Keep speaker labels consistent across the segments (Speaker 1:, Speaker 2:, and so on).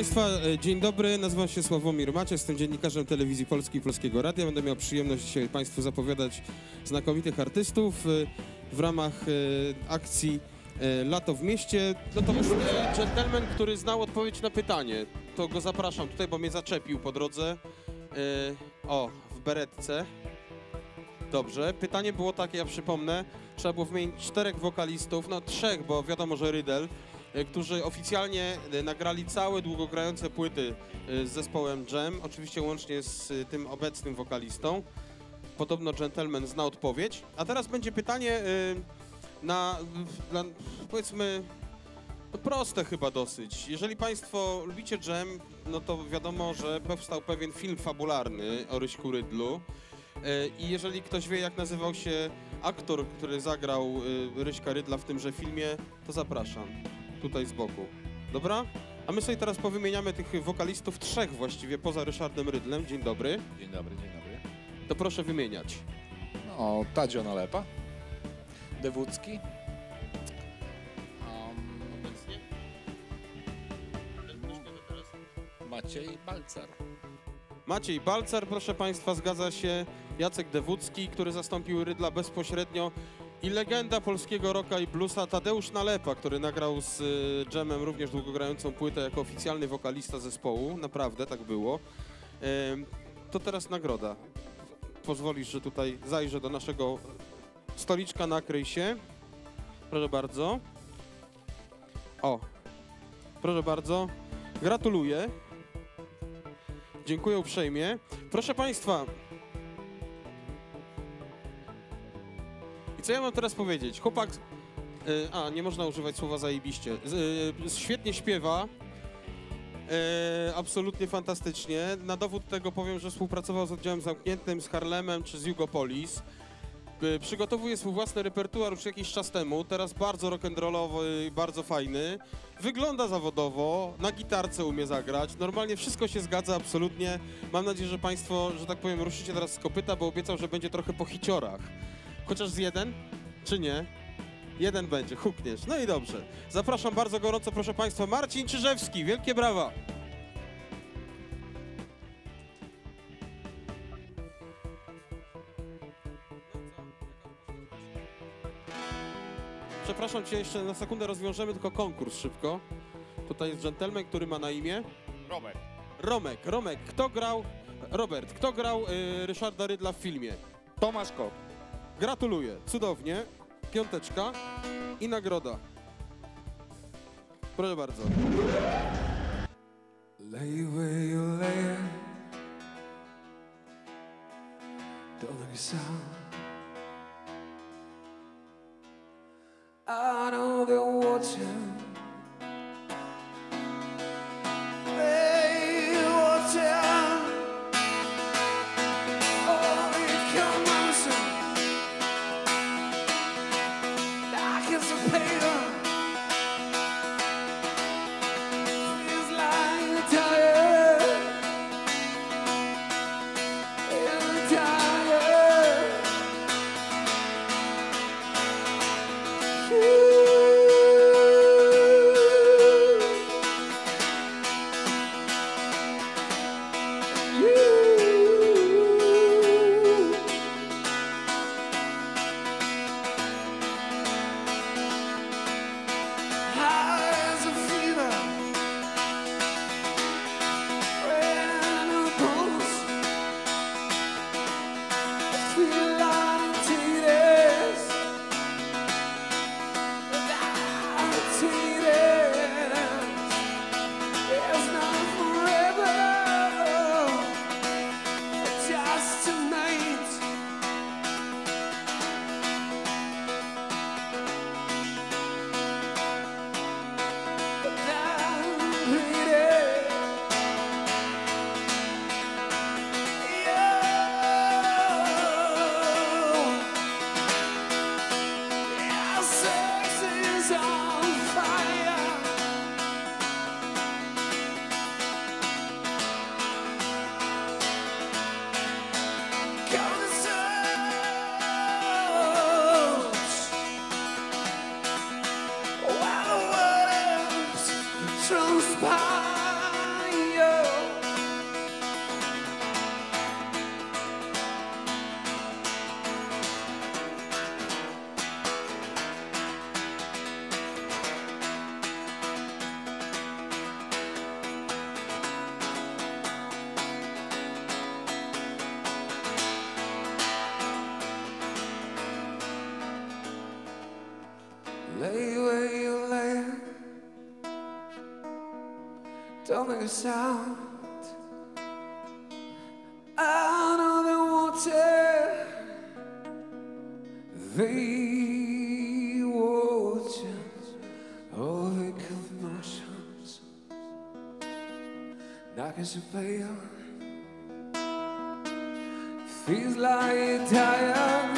Speaker 1: Państwa, dzień dobry, nazywam się Sławomir Maciek, jestem dziennikarzem Telewizji Polskiej i Polskiego Radia. Będę miał przyjemność dzisiaj Państwu zapowiadać znakomitych artystów w ramach akcji Lato w mieście. No to już dżentelmen, który znał odpowiedź na pytanie, to go zapraszam tutaj, bo mnie zaczepił po drodze. W beretce. Dobrze, pytanie było takie, ja przypomnę, trzeba było wymienić 4 wokalistów, no 3, bo wiadomo, że Rydel, którzy oficjalnie nagrali całe długogrające płyty z zespołem Jam, oczywiście łącznie z tym obecnym wokalistą. Podobno dżentelmen zna odpowiedź. A teraz będzie pytanie powiedzmy, no proste chyba dosyć. Jeżeli Państwo lubicie Jam, no to wiadomo, że powstał pewien film fabularny o Ryśku Rydlu. I jeżeli ktoś wie, jak nazywał się aktor, który zagrał Ryśka Rydla w tymże filmie, to zapraszam. Tutaj z boku. Dobra? A my sobie teraz powymieniamy tych wokalistów, 3 właściwie, poza Ryszardem Rydlem. Dzień dobry.
Speaker 2: Dzień dobry, dzień dobry.
Speaker 1: To proszę wymieniać.
Speaker 2: No, Tadzio Nalepa, Dewucki.
Speaker 1: Obecnie?
Speaker 2: Maciej Balcar.
Speaker 1: Maciej Balcar, proszę Państwa, zgadza się. Jacek Dewucki, który zastąpił Rydla bezpośrednio. I legenda polskiego rocka i bluesa Tadeusz Nalepa, który nagrał z Jamem również długogrającą płytę jako oficjalny wokalista zespołu. Naprawdę, tak było. To teraz nagroda. Pozwolisz, że tutaj zajrzę do naszego stoliczka, nakryj się. Proszę bardzo. O, proszę bardzo. Gratuluję. Dziękuję uprzejmie. Proszę Państwa. I co ja mam teraz powiedzieć? Chłopak, nie można używać słowa zajebiście, świetnie śpiewa, absolutnie fantastycznie. Na dowód tego powiem, że współpracował z Oddziałem Zamkniętym, z Harlemem czy z Jugopolis. Przygotowuje swój własny repertuar już jakiś czas temu, teraz bardzo rock'n'rollowy, bardzo fajny. Wygląda zawodowo, na gitarce umie zagrać, normalnie wszystko się zgadza absolutnie. Mam nadzieję, że Państwo, że tak powiem, ruszycie teraz z kopyta, bo obiecał, że będzie trochę po hiciorach. Chociaż z jeden? Czy nie? Jeden będzie, hukniesz. No i dobrze. Zapraszam bardzo gorąco, proszę Państwa, Marcin Czyżewski. Wielkie brawa! Przepraszam Cię, jeszcze na sekundę rozwiążemy tylko konkurs szybko. Tutaj jest dżentelmen, który ma na imię? Romek. Robert, kto grał Ryszarda Rydla w filmie?
Speaker 2: Tomasz Kok.
Speaker 1: Gratuluję, cudownie. 5 i nagroda. Proszę bardzo.
Speaker 3: Lay where you lay, don't make a sound. I know they're watching. They watching. Oh, they come answer. Dark as a paper. Feels like tired. Tired. transpire. don't make a sound. Out of the water, they watch us, all the commotions. Dark as a veil, feels like you're tired.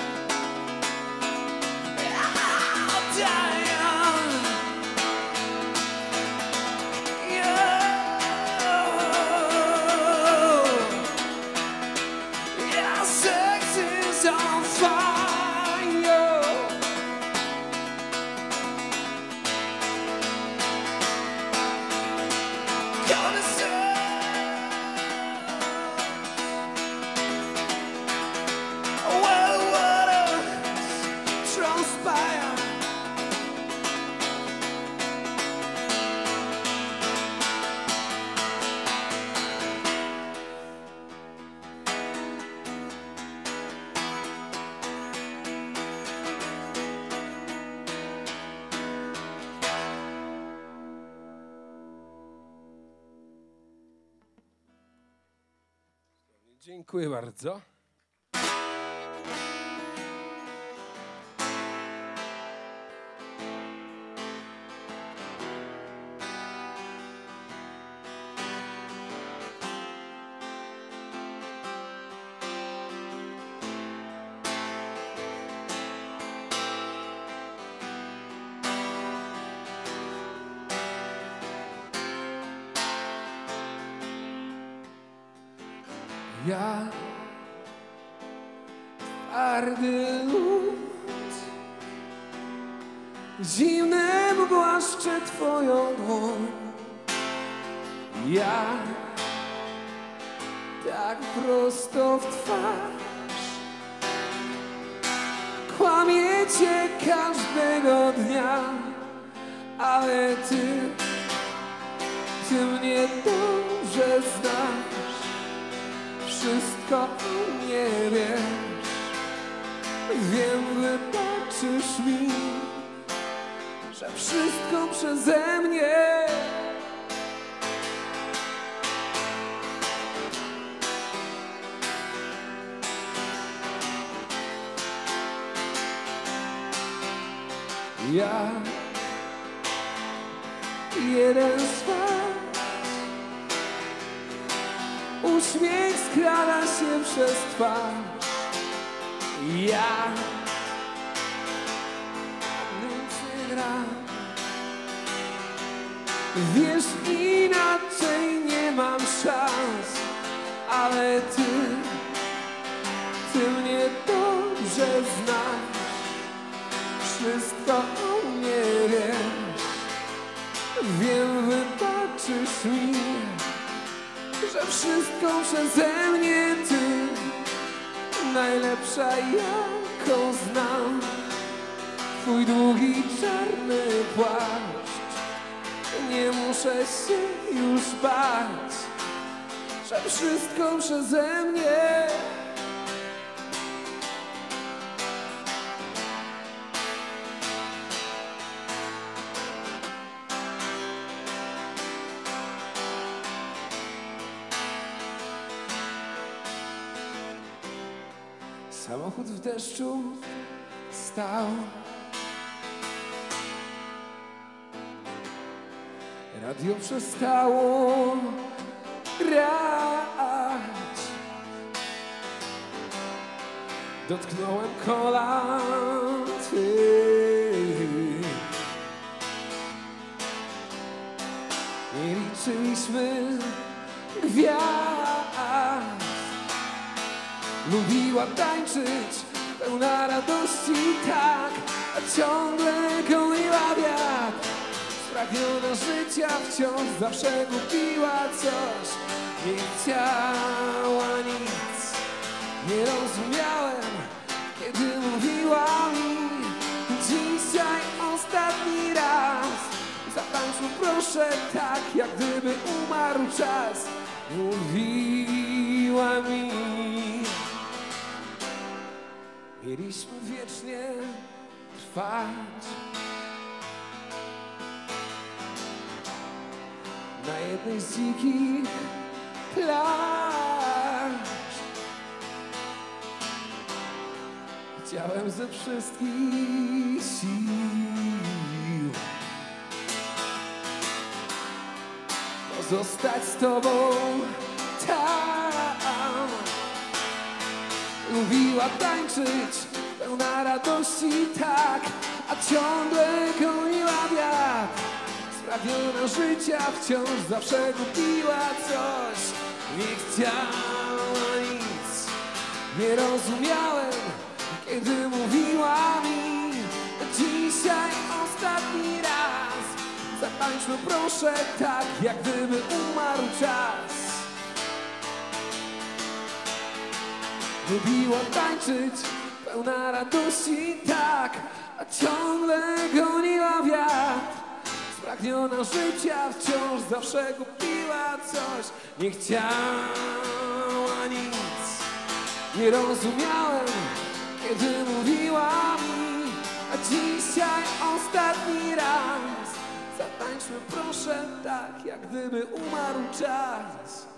Speaker 4: Dziękuję bardzo.
Speaker 3: Ja, twardy lód, zimnem głaszczę twoją dłoń. Ja, tak prosto w twarz, kłamię cię każdego dnia, ale ty mnie dobrze znasz. Wszystko o mnie wiesz, wiem, wybaczysz mi, że wszystko przeze mnie. Ja, jeden z was, uśmiech skrada się przez twarz. Ja nic nie gram, wiesz, inaczej nie mam szans, ale ty mnie dobrze znasz. Wszystko o mnie wiesz, wiem, wybaczysz mi, że wszystko przeze mnie ty, najlepsza jaką znam. Twój długi czarny płaszcz, nie muszę się już bać, że wszystko przeze mnie. Samochód w deszczu stał, radio przestało grać. Dotknąłem kolan twych i liczyliśmy gwiazd. Lubiła tańczyć, pełna radości tak, a ciągle goniła wiatr. Spragniona życia wciąż zawsze gubiła coś. Nie chciała nic, nie rozumiałem, kiedy mówiła mi: dzisiaj ostatni raz. Zatańczył proszę tak, jak gdyby umarł czas. Mówiła mi: mieliśmy wiecznie trwać. na jednej z dzikich plaż. Chciałem ze wszystkich sił pozostać z tobą tam. Lubiła tańczyć, pełna radości tak, a ciągle goniła wiatr. Spragniona życia wciąż zawsze gubiła coś. Nie chciała nic, nie rozumiałem, kiedy mówiła mi: dzisiaj ostatni raz, zatańczmy proszę tak, jak gdyby umarł czas. Lubiła tańczyć, pełna radości tak, a ciągle goniła wiatr. Spragniona życia wciąż zawsze gubiła coś. Nie chciała nic, nie rozumiałem, kiedy mówiła mi: a dzisiaj ostatni raz, zatańczmy proszę tak, jak gdyby umarł czas.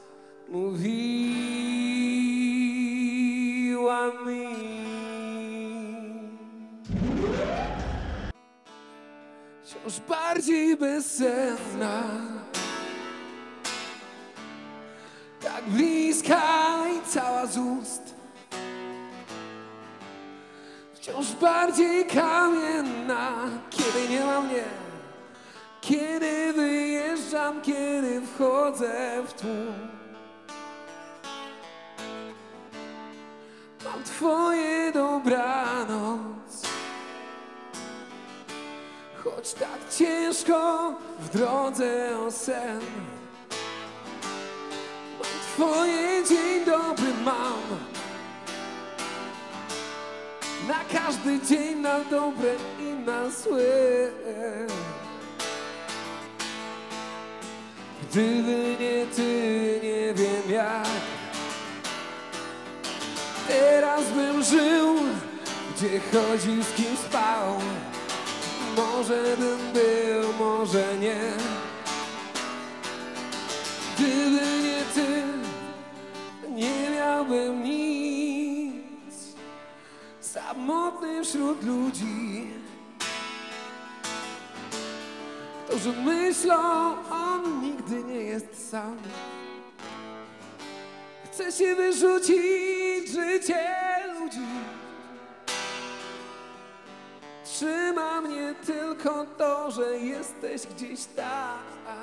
Speaker 3: Mówiła mi. Wciąż bardziej bezsenna, tak bliska i cała z ust. Wciąż bardziej kamienna, kiedy nie ma mnie, kiedy wyjeżdżam, kiedy wchodzę w tłum. Mam twoje dobranoc, choć tak ciężko w drodze o sen. Mam twoje dzień dobry, mam na każdy dzień, na dobre i na złe. Gdyby nie ty, nie wiem jak teraz bym żył, gdzie chodził, z kim spał. Może bym był, może nie. Gdyby nie ty, nie miałbym nic. Samotny wśród ludzi, którzy myślą, on nigdy nie jest sam. Chce się wyrzucić życie ludzi. Trzyma mnie tylko to, że jesteś gdzieś tam.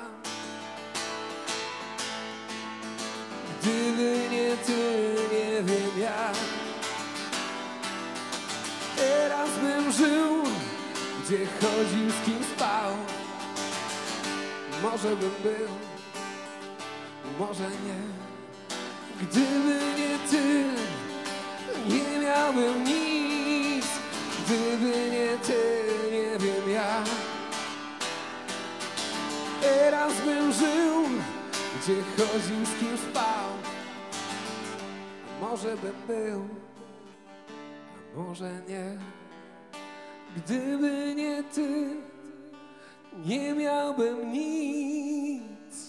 Speaker 3: Gdyby nie ty, nie wiem jak teraz bym żył, gdzie chodził, z kim spał. Może bym był, może nie. Gdyby nie ty, nie miałbym nic. Gdyby nie ty, nie wiem jak teraz bym żył, gdzie chodził, z kim spał. Może bym był, a może nie. Gdyby nie ty, nie miałbym nic.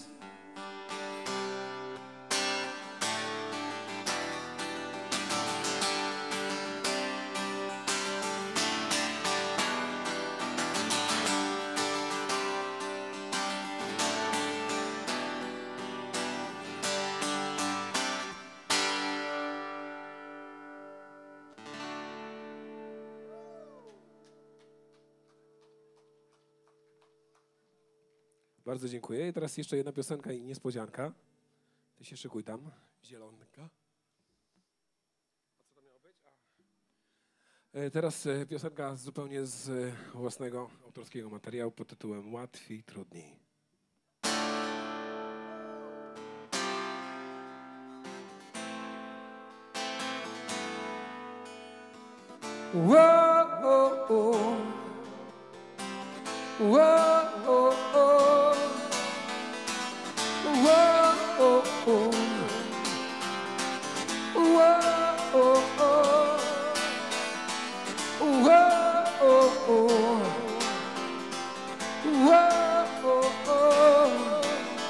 Speaker 4: Bardzo dziękuję. I teraz jeszcze jedna piosenka i niespodzianka. Ty się szykuj tam. Zielonka. A co to miało być? Teraz piosenka zupełnie z własnego autorskiego materiału pod tytułem Łatwiej, trudniej.
Speaker 3: Whoa, oh, oh. Whoa, oh, oh. Whoa, oh, oh. Whoa, oh, oh. Whoa, oh, oh. Whoa, oh, oh.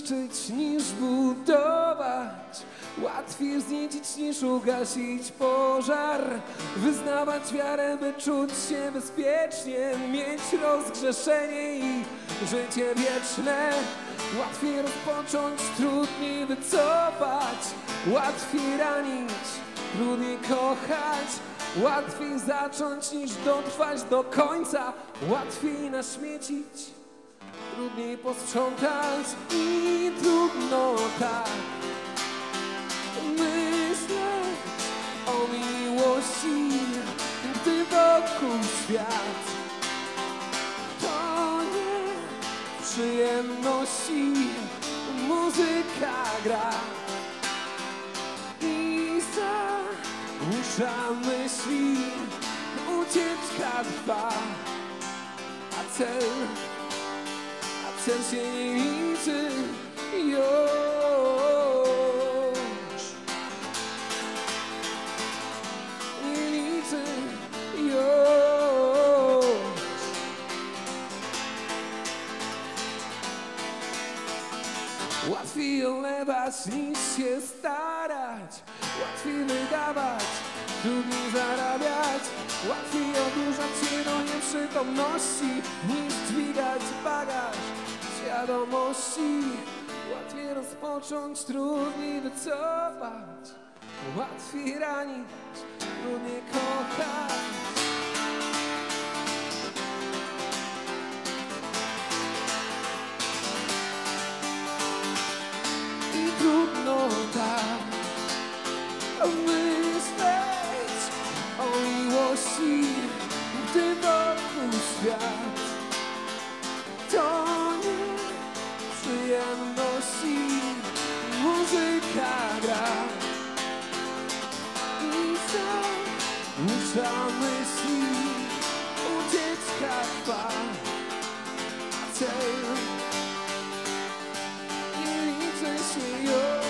Speaker 3: zniszczyć niż budować, łatwiej wzniecić niż ugasić pożar, wyznawać wiarę, by czuć się bezpiecznie, mieć rozgrzeszenie i życie wieczne. Łatwiej rozpocząć, trudniej wycofać, łatwiej ranić, trudniej kochać, łatwiej zacząć niż dotrwać do końca, łatwiej naśmiecić, trudniej posprzątać i trudno tak myśleć o miłości, gdy wokół świat to nie przyjemności, muzyka gra i zagłusza myśli, ucieczka trwa, a cel się nie liczy już. Nie liczy już. Łatwiej olewać niż się starać, łatwiej wydawać, trudniej zarabiać, łatwiej odurzać się do nieprzytomności niż dźwigać bagaż świadomości. Łatwiej rozpocząć, trudniej wycofać, łatwiej ranić, trudniej kochać. I trudno tak myśleć o miłości, gdy wokół świat to nie przyjemności, muzyka gra i zagłusza myśli, ucieczka trwa, a cel nie liczy się już.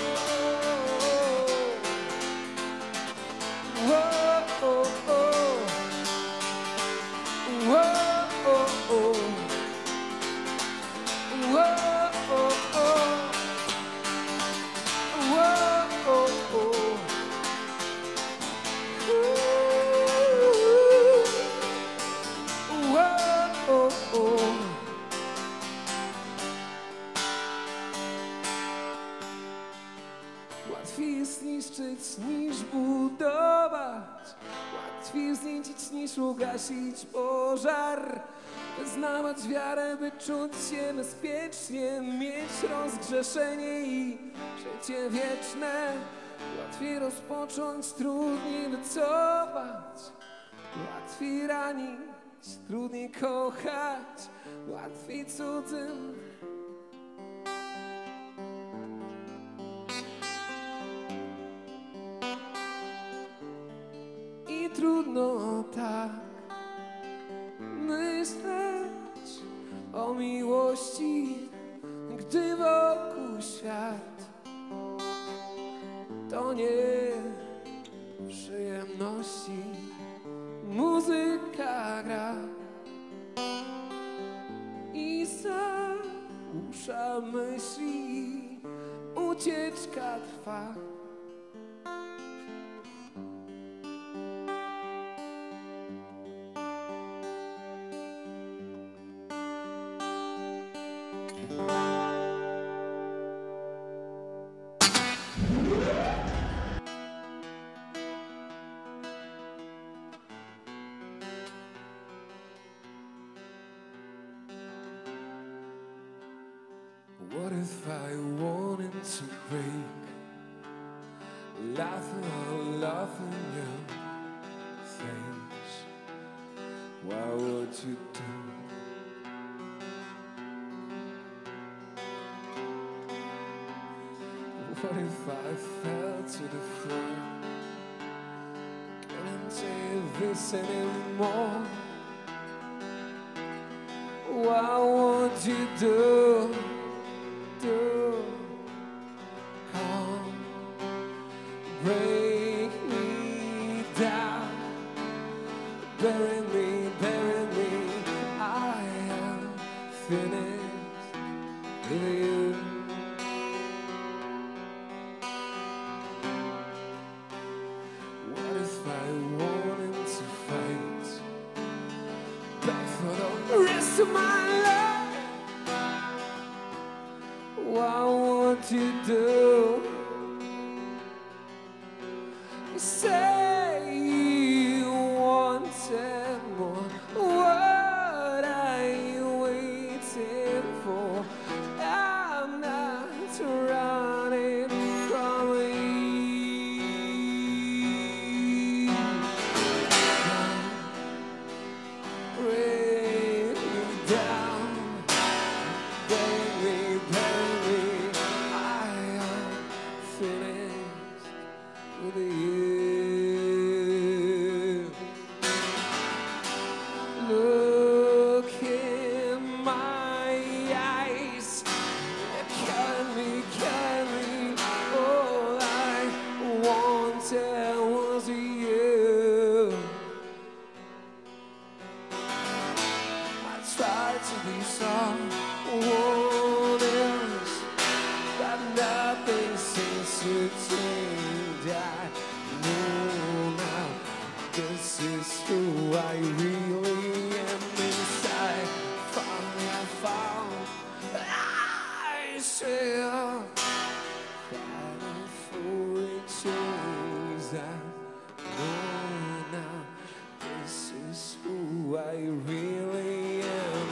Speaker 3: Łatwiej zniszczyć niż budować, łatwiej wzniecić niż ugasić pożar, wyznawać wiarę, by czuć się bezpiecznie, mieć rozgrzeszenie i życie wieczne. Łatwiej rozpocząć, trudniej wycofać, łatwiej ranić, trudniej kochać, łatwiej cudzym i trudno tak myśleć o miłości, gdy wokół świat to nie przyjemności, muzyka gra i zagłusza myśli, ucieczka trwa. What if I wanted to break, laughing in your face? What would you do? What if I fell to the floor? Can't take this anymore. What would you do? Come, break me down, bury me, I am finished with you. to do. You say you wanted more. What are you waiting for? I'm not running from you. Bring me down, bring me. I am finished with you. Look in my eyes, cut me. All I wanted was you. I tried to be someone else, but nothing seems to change. I know now this is who I really am inside. Finally I found I still fighting for a change. I know now this is who I really am.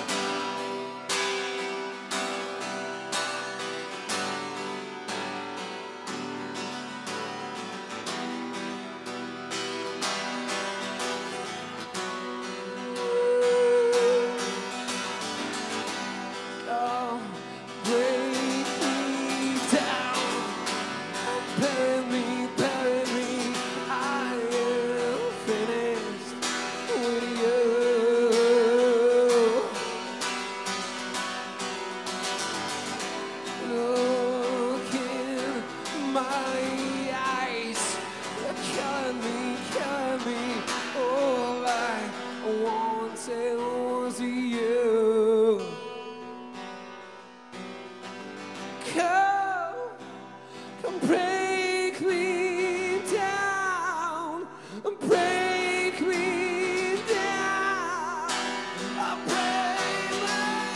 Speaker 3: Oh, break me down, bury me. I am finished with you. Look in my eyes, cut me. All I wanted was you. Come break me down, break me down, break me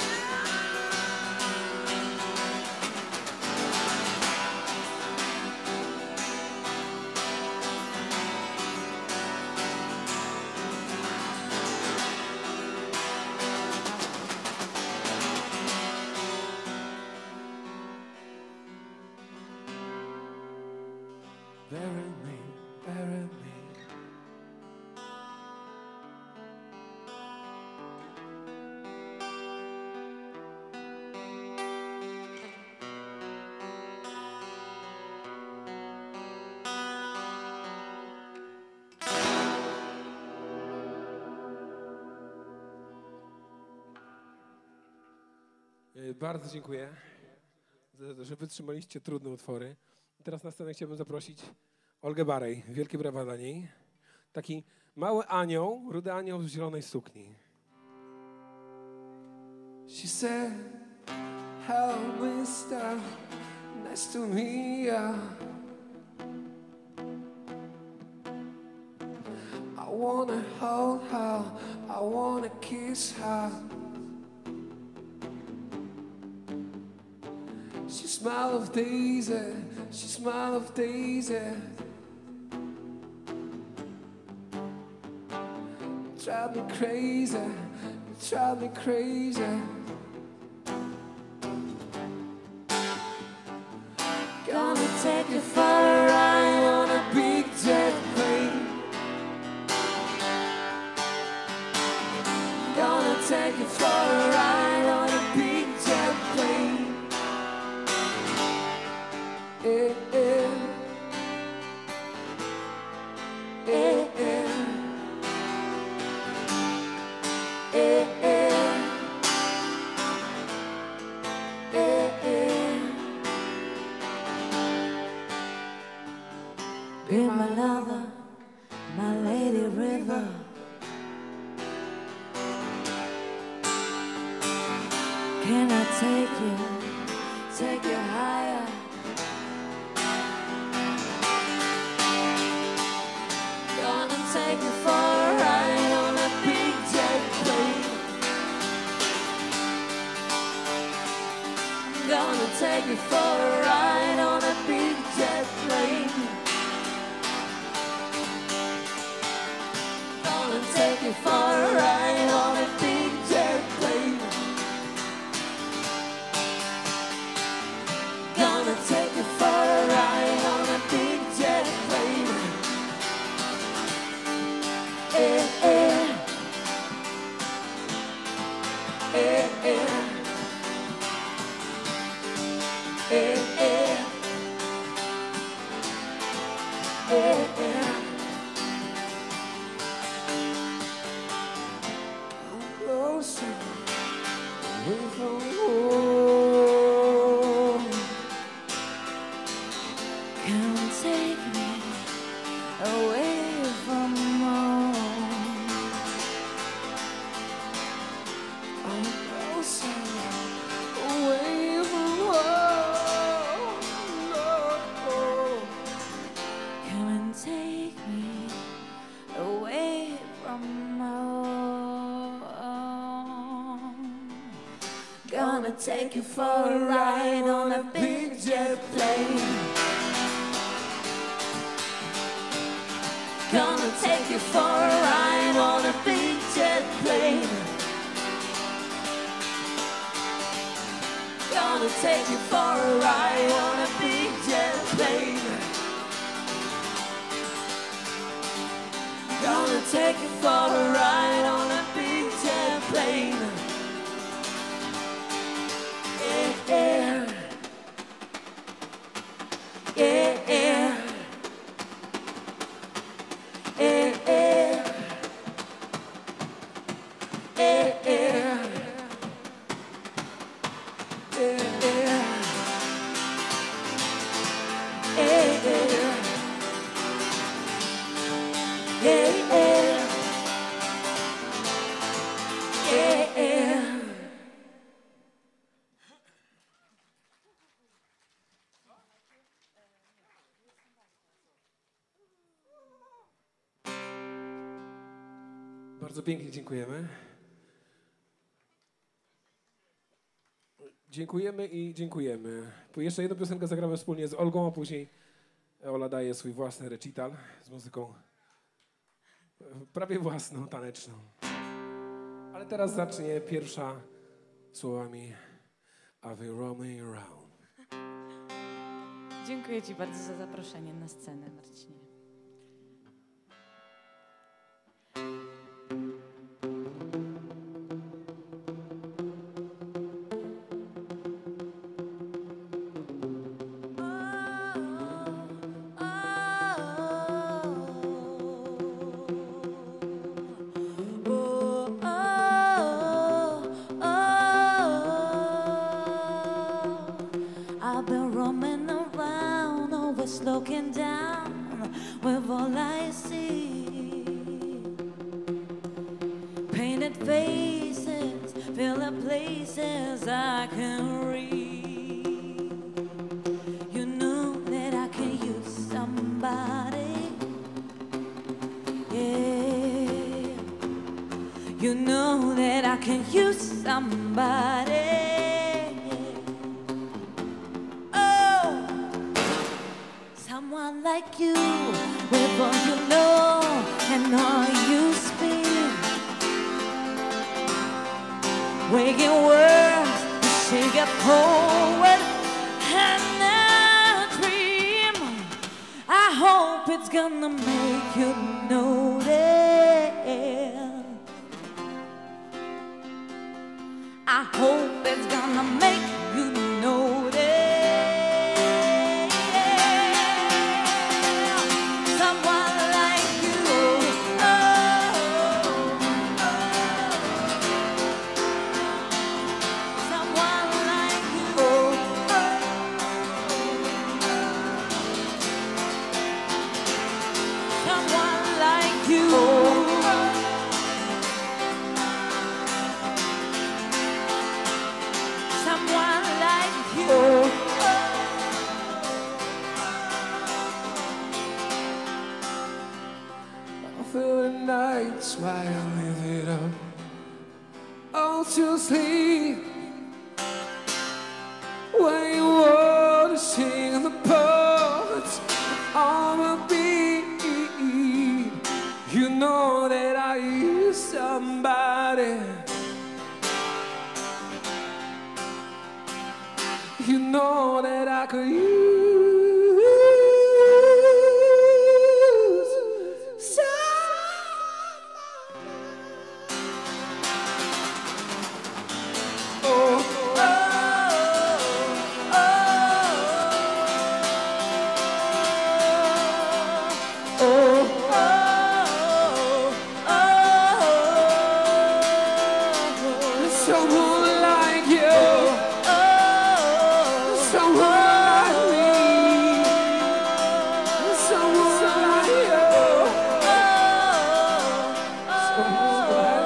Speaker 3: bury me.
Speaker 4: Bardzo dziękuję, że wytrzymaliście trudne utwory. Teraz na scenę chciałbym zaprosić Olgę Barej. Wielkie brawa dla niej. Taki mały anioł, rudy anioł w zielonej sukni.
Speaker 3: She said, hello mister, nice to meet ya. I wanna hold her, I wanna kiss her. She smile of daisy, she smile of daisy. Drive me crazy, you drive me crazy. Gonna take you for a ride on a big jet plane. Gonna take you for a ride on a big jet plane. Eh, eh. Eh, eh. Eh, eh. Eh, eh.
Speaker 5: Be my lover, my lady river. Can I take you higher?
Speaker 3: Gonna take you for a ride on a big jet plane. Gonna take you
Speaker 5: for a ride on a big jet plane. Gonna take you for a ride on a big jet plane. Gonna take you for a ride on a big jet plane. Eh, eh. Eh, eh. Eh, eh. Eh, eh. I'm closer, away from home. Come take me away from home. I'm closer, away from home. Lord. Come and take me away from home. Gonna take you for a ride on a big jet plane. Gonna take you for a ride on a big jet plane. Gonna take you for a ride on a big jet plane. Gonna take you for a ride on a big jet plane. Yeah, yeah. Yeah, yeah. Yeah, yeah. Yeah, yeah. Yeah, yeah. Yeah, yeah. Yeah, yeah. Yeah, yeah.
Speaker 4: Bardzo pięknie dziękujemy. Dziękujemy i dziękujemy. Jeszcze jedną piosenkę zagramy wspólnie z Olgą, a później Ola daje swój własny recital z muzyką prawie własną, taneczną. Ale teraz zacznie pierwsza słowami I've been roaming around.
Speaker 6: Dziękuję Ci bardzo za zaproszenie na scenę, Marcinie.
Speaker 5: I've been roaming around, always looking down with all I see. Painted faces fill the places I can read. You know that I can use somebody. Yeah. You know that I can use somebody. Someone like you, with all you know and all you speak, waking words to shake a poet and a dream. I hope it's gonna make you notice. I hope it's gonna make you notice.
Speaker 3: Nights while I live it up, all to sleep when you walk. sing the parts of a beat. You know that I is somebody. You know that I could use somebody. Oh, oh, oh, oh, oh, oh. Someone like you. Someone like me, someone like you, someone like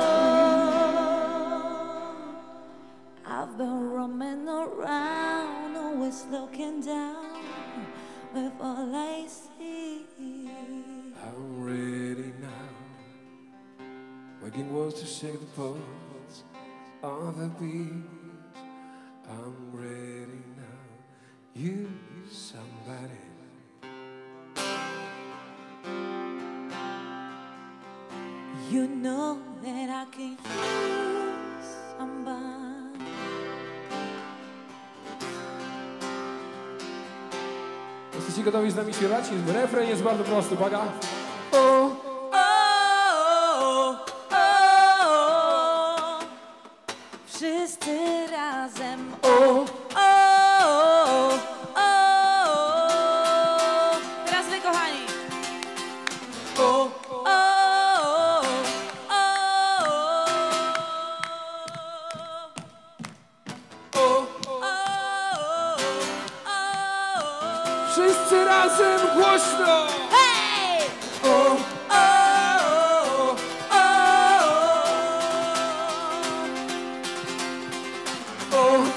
Speaker 5: I've been roaming around, always looking down with all I see.
Speaker 3: I'm ready now, waking words to shake the pulse of the beat. I'm ready now, you somebody.
Speaker 5: You know that I can use somebody.
Speaker 4: Jesteście gotowi z nami śpiewać? Refren jest bardzo prosty, uwaga.
Speaker 5: Oh, oh, oh. Wszyscy razem.
Speaker 3: Oh,
Speaker 5: Oh, oh. Teraz wy, kochani.
Speaker 3: oh,
Speaker 5: Oh, oh,
Speaker 3: oh,
Speaker 5: oh, oh.
Speaker 3: wszyscy razem głośno.
Speaker 5: Hey!
Speaker 3: Oh,
Speaker 5: Oh, oh, oh.
Speaker 3: oh,